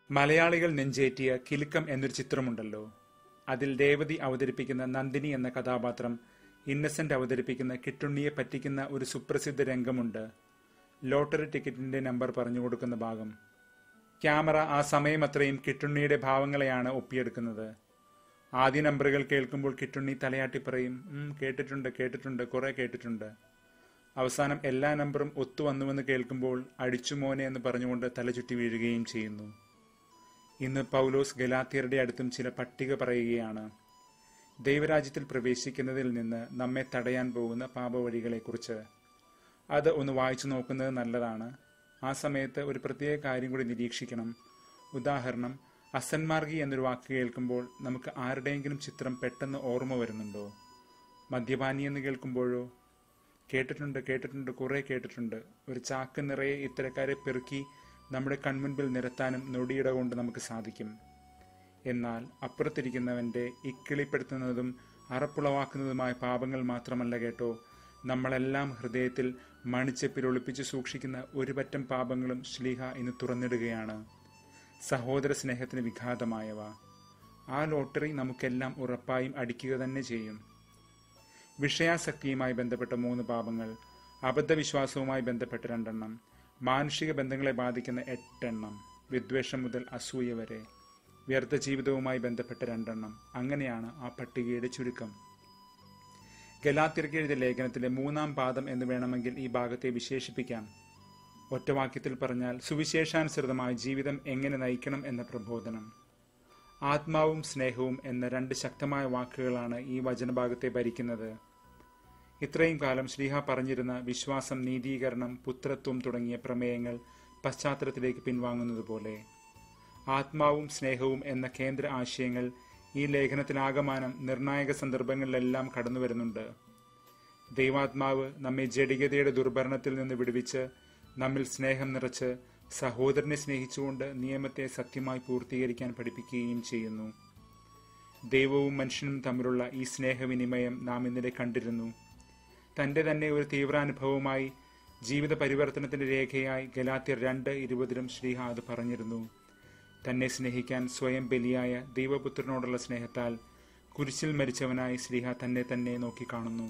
മലയാളികൾ നെഞ്ചേറ്റിയ കിലുക്കം എന്നൊരു ചിത്രമുണ്ടല്ലോ. അതിൽ രേവതി അവതരിപ്പിക്കുന്ന നന്ദിനി എന്ന കഥാപാത്രം ഇന്നസെന്റ് അവതരിപ്പിക്കുന്ന കിട്ടുണ്ണിയെ പറ്റിക്കുന്ന ഒരു സുപ്രസിദ്ധ രംഗമുണ്ട്. ലോട്ടറി ടിക്കറ്റിന്റെ നമ്പർ പറഞ്ഞു കൊടുക്കുന്ന ഭാഗം. ക്യാമറ ആ സമയം അത്രയും കിട്ടുണ്ണിയുടെ ഭാവങ്ങളെയാണ് ഒപ്പിയെടുക്കുന്നത്. ആദ്യ നമ്പറുകൾ കേൾക്കുമ്പോൾ കിട്ടുണ്ണി തലയാട്ടി പറയും, കേട്ടിട്ടുണ്ട് കേട്ടിട്ടുണ്ട് കുറെ കേട്ടിട്ടുണ്ട്. അവസാനം എല്ലാ നമ്പറും ഒത്തു വന്നുവെന്ന് കേൾക്കുമ്പോൾ അടിച്ചു മോനെ എന്ന് പറഞ്ഞുകൊണ്ട് തലചുറ്റി വീഴുകയും ചെയ്യുന്നു. ഇന്ന് പൗലോസ് ഗലാത്യരുടെ അടുത്തും ചില പട്ടിക പറയുകയാണ്. ദൈവരാജ്യത്തിൽ പ്രവേശിക്കുന്നതിൽ നിന്ന് നമ്മെ തടയാൻ പോകുന്ന പാപവഴികളെക്കുറിച്ച്. അത് ഒന്ന് വായിച്ചു നോക്കുന്നത് നല്ലതാണ്. ആ സമയത്ത് ഒരു പ്രത്യേക കാര്യം കൂടി നിരീക്ഷിക്കണം. ഉദാഹരണം, അസന്മാർഗി എന്നൊരു വാക്ക് കേൾക്കുമ്പോൾ നമുക്ക് ആരുടെയെങ്കിലും ചിത്രം പെട്ടെന്ന് ഓർമ്മ വരുന്നുണ്ടോ? മദ്യപാനി എന്ന് കേൾക്കുമ്പോഴോ? കേട്ടിട്ടുണ്ട് കേട്ടിട്ടുണ്ട് കുറെ കേട്ടിട്ടുണ്ട്. ഒരു ചാക്ക് നിറയെ ഇത്തരക്കാരെ പെറുക്കി നമ്മുടെ കൺമുൻപിൽ നിരത്താനും നൊടിയിട കൊണ്ട് നമുക്ക് സാധിക്കും. എന്നാൽ അപ്പുറത്തിരിക്കുന്നവന്റെ ഇക്കിളിപ്പെടുത്തുന്നതും അറപ്പുളവാക്കുന്നതുമായ പാപങ്ങൾ മാത്രമല്ല കേട്ടോ, നമ്മളെല്ലാം ഹൃദയത്തിൽ മണിച്ചെപ്പിൽ ഒളിപ്പിച്ച് സൂക്ഷിക്കുന്ന ഒരു പറ്റം പാപങ്ങളും ശ്ലീഹ ഇന്ന് തുറന്നിടുകയാണ്. സഹോദര സ്നേഹത്തിന് വിഘാതമായവ. ആ ലോട്ടറി നമുക്കെല്ലാം ഉറപ്പായും അടിക്കുക തന്നെ ചെയ്യും. വിഷയാസക്തിയുമായി ബന്ധപ്പെട്ട 3 പാപങ്ങൾ, അബദ്ധവിശ്വാസവുമായി ബന്ധപ്പെട്ട 2 എണ്ണം, മാനുഷിക ബന്ധങ്ങളെ ബാധിക്കുന്ന 8 എണ്ണം, വിദ്വേഷം മുതൽ അസൂയ വരെ, വ്യർത്ഥ ജീവിതവുമായി ബന്ധപ്പെട്ട 2 എണ്ണം. അങ്ങനെയാണ് ആ പട്ടികയുടെ ചുരുക്കം. ഗലാത്യർക്ക് എഴുതിയ ലേഖനത്തിലെ 3-ാം പാദം എന്ന് വേണമെങ്കിൽ ഈ ഭാഗത്തെ വിശേഷിപ്പിക്കാം. ഒറ്റവാക്യത്തിൽ പറഞ്ഞാൽ സുവിശേഷാനുസൃതമായ ജീവിതം എങ്ങനെ നയിക്കണം എന്ന പ്രബോധനം. ആത്മാവും സ്നേഹവും എന്ന 2 ശക്തമായ വാക്കുകളാണ് ഈ വചനഭാഗത്തെ ഭരിക്കുന്നത്. ഇത്രയും കാലം ശ്ലീഹ പറഞ്ഞിരുന്ന വിശ്വാസം, നീതീകരണം, പുത്രത്വം തുടങ്ങിയ പ്രമേയങ്ങൾ പശ്ചാത്തലത്തിലേക്ക് പിൻവാങ്ങുന്നതുപോലെ ആത്മാവും സ്നേഹവും എന്ന കേന്ദ്ര ആശയങ്ങൾ ഈ ലേഖനത്തിലാകമാനം നിർണായക സന്ദർഭങ്ങളിലെല്ലാം കടന്നു വരുന്നുണ്ട്. ദൈവാത്മാവ് നമ്മെ ജഡികതയുടെ ദുർഭരണത്തിൽ നിന്ന് വിടുവിച്ച് നമ്മിൽ സ്നേഹം നിറച്ച് സഹോദരനെ സ്നേഹിച്ചുകൊണ്ട് നിയമത്തെ സത്യമായി പൂർത്തീകരിക്കാൻ പഠിപ്പിക്കുകയും ചെയ്യുന്നു. ദൈവവും മനുഷ്യനും തമ്മിലുള്ള ഈ സ്നേഹവിനിമയം നാം ഇന്നലെ കണ്ടിരുന്നു. തന്റെ തന്നെ ഒരു തീവ്രാനുഭവമായി ജീവിത പരിവർത്തനത്തിന്റെ രേഖയായി ഗലാത്യർ 2:20 ശ്ലീഹ അത് പറഞ്ഞിരുന്നു. തന്നെ സ്നേഹിക്കാൻ സ്വയം ബലിയായ ദൈവപുത്രനോടുള്ള സ്നേഹത്താൽ കുരിശിൽ മരിച്ചവനായി ശ്ലീഹ തന്നെ തന്നെ നോക്കിക്കാണുന്നു.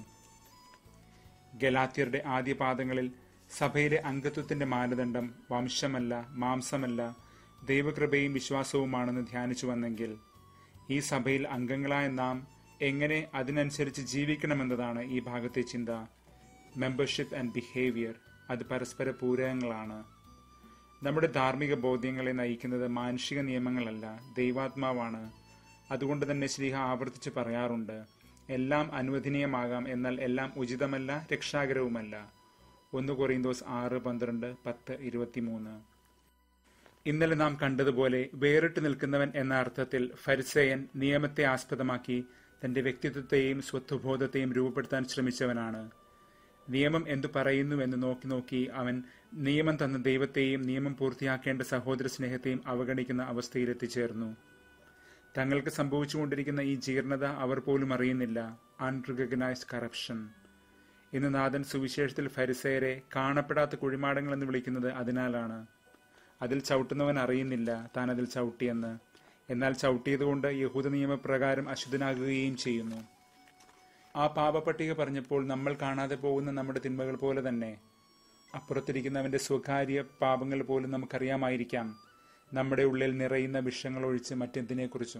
ഗലാത്യരുടെ ആദ്യ പാദങ്ങളിൽ സഭയിലെ അംഗത്വത്തിന്റെ മാനദണ്ഡം വംശമല്ല, മാംസമല്ല, ദൈവകൃപയും വിശ്വാസവുമാണെന്ന് ധ്യാനിച്ചു വന്നെങ്കിൽ ഈ സഭയിൽ അംഗങ്ങളായ നാം എങ്ങനെ അതിനനുസരിച്ച് ജീവിക്കണമെന്നതാണ് ഈ ഭാഗത്തെ ചിന്ത. മെമ്പർഷിപ്പ് ആൻഡ് ബിഹേവിയർ അത് പരസ്പര പൂരകങ്ങളാണ്. നമ്മുടെ ധാർമ്മിക ബോധ്യങ്ങളെ നയിക്കുന്നത് മാനുഷിക നിയമങ്ങളല്ല, ദൈവാത്മാവാണ്. അതുകൊണ്ട് തന്നെ ശ്ലീഹ ആവർത്തിച്ച് പറയാറുണ്ട്, എല്ലാം അനുവദനീയമാകാം, എന്നാൽ എല്ലാം ഉചിതമല്ല, രക്ഷാകരവുമല്ല. 1 കൊറിന്തോസ് 6:12, 10:23. ഇന്നലെ നാം കണ്ടതുപോലെ വേറിട്ട് നിൽക്കുന്നവൻ എന്ന അർത്ഥത്തിൽ ഫരിസേയൻ നിയമത്തെ ആസ്പദമാക്കി തന്റെ വ്യക്തിത്വത്തെയും സ്വത്വബോധത്തെയും രൂപപ്പെടുത്താൻ ശ്രമിച്ചവനാണ്. നിയമം എന്തു പറയുന്നുവെന്ന് നോക്കി നോക്കി അവൻ നിയമം തന്ന ദൈവത്തെയും നിയമം പൂർത്തിയാക്കേണ്ട സഹോദര സ്നേഹത്തെയും അവഗണിക്കുന്ന അവസ്ഥയിലെത്തിച്ചേർന്നു. തങ്ങൾക്ക് സംഭവിച്ചുകൊണ്ടിരിക്കുന്ന ഈ ജീർണത അവർ പോലും അറിയുന്നില്ല. Unrecognised corruption. ഇന്ന് നാഥൻ സുവിശേഷത്തിൽ ഫരിസേയരെ കാണപ്പെടാത്ത കുഴിമാടങ്ങൾ എന്ന് വിളിക്കുന്നത് അതിനാലാണ്. അതിൽ ചവിട്ടുന്നവൻ അറിയുന്നില്ല താൻ അതിൽ ചവിട്ടിയെന്ന്. എന്നാൽ ചവിട്ടിയതുകൊണ്ട് യഹൂദ നിയമപ്രകാരം അശുദ്ധനാകുകയും ചെയ്യുന്നു. ആ പാപപ്പട്ടിക പറഞ്ഞപ്പോൾ നമ്മൾ കാണാതെ പോകുന്ന നമ്മുടെ തിന്മകൾ പോലെ തന്നെ അപ്പുറത്തിരിക്കുന്നവന്റെ സ്വകാര്യ പാപങ്ങൾ പോലും നമുക്കറിയാമായിരിക്കാം. നമ്മുടെ ഉള്ളിൽ നിറയുന്ന വിഷങ്ങൾ ഒഴിച്ച് മറ്റെന്തിനെക്കുറിച്ചും.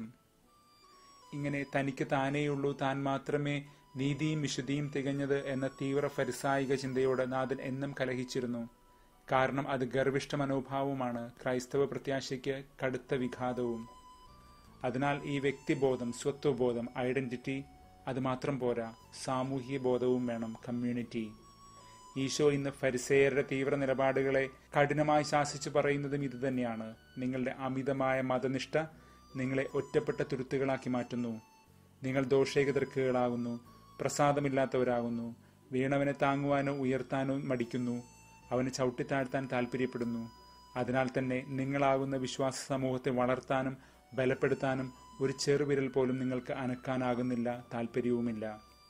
ഇങ്ങനെ തനിക്ക് താനേയുള്ളൂ, താൻ മാത്രമേ നീതിയും വിശുദ്ധിയും തികഞ്ഞത് എന്ന തീവ്ര ഫരിസായിക ചിന്തയോട് നാഥൻ എന്നും കലഹിച്ചിരുന്നു. കാരണം അത് ഗർവിഷ്ഠ മനോഭാവവുമാണ്, ക്രൈസ്തവ പ്രത്യാശയ്ക്ക് കടുത്ത വിഘാതവും. അതിനാൽ ഈ വ്യക്തിബോധം, സ്വത്വബോധം, ഐഡന്റിറ്റി അത് മാത്രം പോരാ, സാമൂഹിക ബോധവും വേണം, കമ്മ്യൂണിറ്റി. ഈശോ ഇന്ന് ഫരിസേയരുടെ തീവ്ര നിലപാടുകളെ കഠിനമായി ശാസിച്ചു പറയുന്നതും ഇതുതന്നെയാണ്. നിങ്ങളുടെ അമിതമായ മതനിഷ്ഠ നിങ്ങളെ ഒറ്റപ്പെട്ട തുരുത്തുകളാക്കി മാറ്റുന്നു. നിങ്ങൾ ദോഷേകതർക്കുകളാകുന്നു, പ്രസാദമില്ലാത്തവരാകുന്നു, വീണവനെ താങ്ങുവാനോ ഉയർത്താനോ മടിക്കുന്നു, അവന് ചവിട്ടിത്താഴ്ത്താൻ താല്പര്യപ്പെടുന്നു. അതിനാൽ തന്നെ നിങ്ങളാകുന്ന വിശ്വാസ സമൂഹത്തെ വളർത്താനും ബലപ്പെടുത്താനും ഒരു ചെറുവിരൽ പോലും നിങ്ങൾക്ക് അനക്കാനാകുന്നില്ല, താല്പര്യവുമില്ല.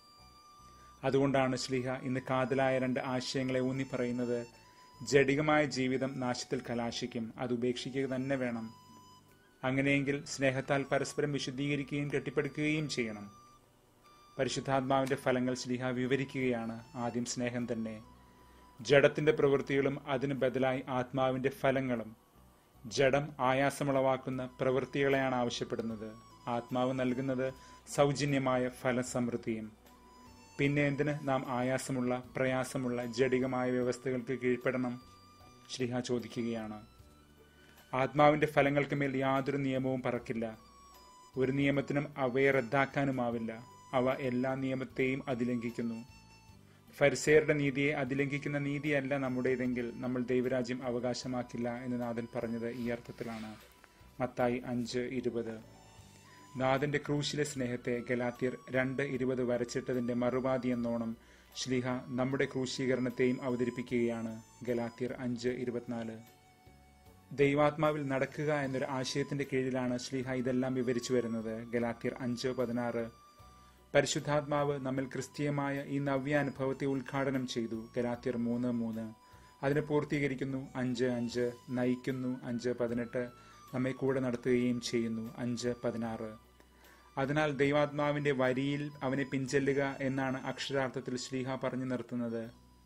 അതുകൊണ്ടാണ് ശ്ലീഹ ഇന്ന് കാതലായ 2 ആശയങ്ങളെ ഊന്നി പറയുന്നത്. ജഡികമായ ജീവിതം നാശത്തിൽ കലാശിക്കും, അത് ഉപേക്ഷിക്കുക തന്നെ വേണം. അങ്ങനെയെങ്കിൽ സ്നേഹത്താൽ പരസ്പരം വിശുദ്ധീകരിക്കുകയും കെട്ടിപ്പടുക്കുകയും ചെയ്യണം. പരിശുദ്ധാത്മാവിന്റെ ഫലങ്ങൾ ശ്ലീഹ വിവരിക്കുകയാണ്. ആദ്യം സ്നേഹം തന്നെ, ജഡത്തിന്റെ പ്രവൃത്തികളും അതിന് ബദലായി ആത്മാവിന്റെ ഫലങ്ങളും. ജഡം ആയാസമുളവാക്കുന്ന പ്രവൃത്തികളെയാണ് ആവശ്യപ്പെടുന്നത്, ആത്മാവ് നൽകുന്നത് സൗജന്യമായ ഫലസമൃദ്ധിയും. പിന്നെ എന്തിന് നാം ആയാസമുള്ള പ്രയാസമുള്ള ജഡികമായ വ്യവസ്ഥകൾക്ക് കീഴ്പ്പെടണം? ശ്ലീഹ ചോദിക്കുകയാണ്. ആത്മാവിന്റെ ഫലങ്ങൾക്ക് മേൽ യാതൊരു നിയമവും പറക്കില്ല. ഒരു നിയമത്തിനും അവയെ റദ്ദാക്കാനുമാവില്ല. അവ എല്ലാ നിയമത്തെയും അതിലംഘിക്കുന്നു. ഫരിസേയരുടെ നീതിയെ അതിലംഘിക്കുന്ന നീതിയല്ല നമ്മുടേതെങ്കിൽ നമ്മൾ ദൈവരാജ്യം അവകാശമാക്കില്ല എന്ന് നാഥൻ പറഞ്ഞത് ഈ അർത്ഥത്തിലാണ്. മത്തായി 5:20. നാഥന്റെ ക്രൂശിലെ സ്നേഹത്തെ ഗലാത്യർ 2:20 വരച്ചിട്ടതിന്റെ മറുപാതി എന്നോണം ശ്ലീഹ നമ്മുടെ ക്രൂശീകരണത്തെയും അവതരിപ്പിക്കുകയാണ്. ഗലാത്യർ 5:24. ദൈവാത്മാവിൽ നടക്കുക എന്നൊരു ആശയത്തിന്റെ കീഴിലാണ് ശ്ലീഹ ഇതെല്ലാം വിവരിച്ചു വരുന്നത്. ഗലാത്യർ 5:16. പരിശുദ്ധാത്മാവ് നമ്മിൽ ക്രിസ്തീയമായ ഈ നവ്യാനുഭവത്തെ ഉദ്ഘാടനം ചെയ്തു. ഗലാത്യർ 3:3. അതിനെ പൂർത്തീകരിക്കുന്നു 5:5. നയിക്കുന്നു 5:18. നമ്മെ കൂടെ നടത്തുകയും ചെയ്യുന്നു 5:16. അതിനാൽ ദൈവാത്മാവിന്റെ വരിയിൽ അവനെ പിൻചെല്ലുക എന്നാണ് അക്ഷരാർത്ഥത്തിൽ ശ്ലീഹ പറഞ്ഞു നിർത്തുന്നത്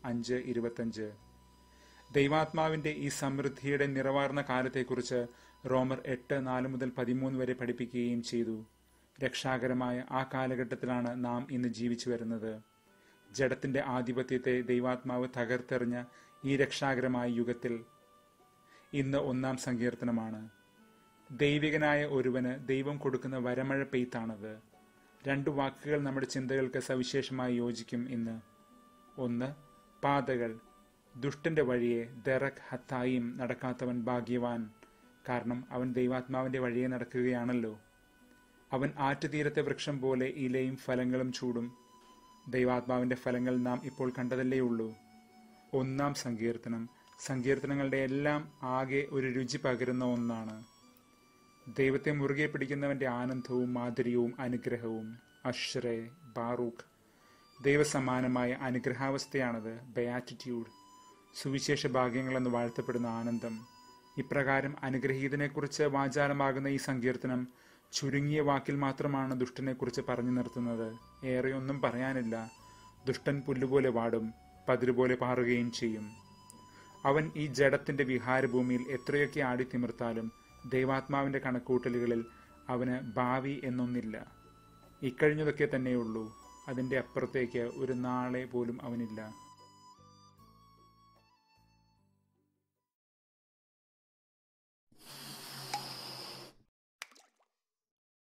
5:25. ദൈവാത്മാവിന്റെ ഈ സമൃദ്ധിയുടെ നിറവാർന്ന കാലത്തെക്കുറിച്ച് റോമർ 8:4-13 വരെ പഠിപ്പിക്കുകയും ചെയ്തു. രക്ഷാകരമായ ആ കാലഘട്ടത്തിലാണ് നാം ഇന്ന് ജീവിച്ചു വരുന്നത്. ജഡത്തിന്റെ ആധിപത്യത്തെ ദൈവാത്മാവ് തകർത്തെറിഞ്ഞ ഈ രക്ഷാകരമായ യുഗത്തിൽ ഇന്ന് 1-ാം സങ്കീർത്തനമാണ്. ദൈവികനായ ഒരുവന് ദൈവം കൊടുക്കുന്ന വരമഴ പെയ്ത്താണത്. 2 വാക്കുകൾ നമ്മുടെ ചിന്തകൾക്ക് സവിശേഷമായി യോജിക്കും ഇന്ന്. 1, പാതകൾ. ദുഷ്ടന്റെ വഴിയെ ദറക് ഹത്തായിം നടക്കാത്തവൻ ഭാഗ്യവാൻ. കാരണം അവൻ ദൈവാത്മാവിന്റെ വഴിയെ നടക്കുകയാണല്ലോ. അവൻ ആറ്റുതീരത്തെ വൃക്ഷം പോലെ ഇലയും ഫലങ്ങളും ചൂടും. ദൈവാത്മാവിന്റെ ഫലങ്ങൾ നാം ഇപ്പോൾ കണ്ടതല്ലേയുള്ളൂ. 1-ാം സങ്കീർത്തനം സങ്കീർത്തനങ്ങളുടെ എല്ലാം ആകെ ഒരു രുചി പകരുന്ന ഒന്നാണ്. ദൈവത്തെ മുറുകെ പിടിക്കുന്നവന്റെ ആനന്ദവും മാധുര്യവും അനുഗ്രഹവും. അഷ്റേ, ബാറൂഖ്. ദൈവസമാനമായ അനുഗ്രഹാവസ്ഥയാണത്, ബയാറ്റിറ്റ്യൂഡ്. സുവിശേഷ ഭാഗ്യങ്ങളെന്ന് വാഴ്ത്തപ്പെടുന്ന ആനന്ദം. ഇപ്രകാരം അനുഗ്രഹീതനെക്കുറിച്ച് വാചാലമാകുന്ന ഈ സങ്കീർത്തനം ചുരുങ്ങിയ വാക്കിൽ മാത്രമാണ് ദുഷ്ടനെക്കുറിച്ച് പറഞ്ഞു നിർത്തുന്നത്. ഏറെയൊന്നും പറയാനില്ല. ദുഷ്ടൻ പുല്ലുപോലെ വാടും, പതിരുപോലെ പാറുകയും ചെയ്യും. അവൻ ഈ ജഡത്തിന്റെ വിഹാരഭൂമിയിൽ എത്രയൊക്കെ ആടിത്തിമിർത്താലും ദൈവാത്മാവിന്റെ കണക്കൂട്ടലുകളിൽ അവന് ഭാവി എന്നൊന്നില്ല. ഇക്കഴിഞ്ഞതൊക്കെ തന്നെയുള്ളൂ. അതിന്റെ അപ്പുറത്തേക്ക് ഒരു നാളെ പോലും അവനില്ല.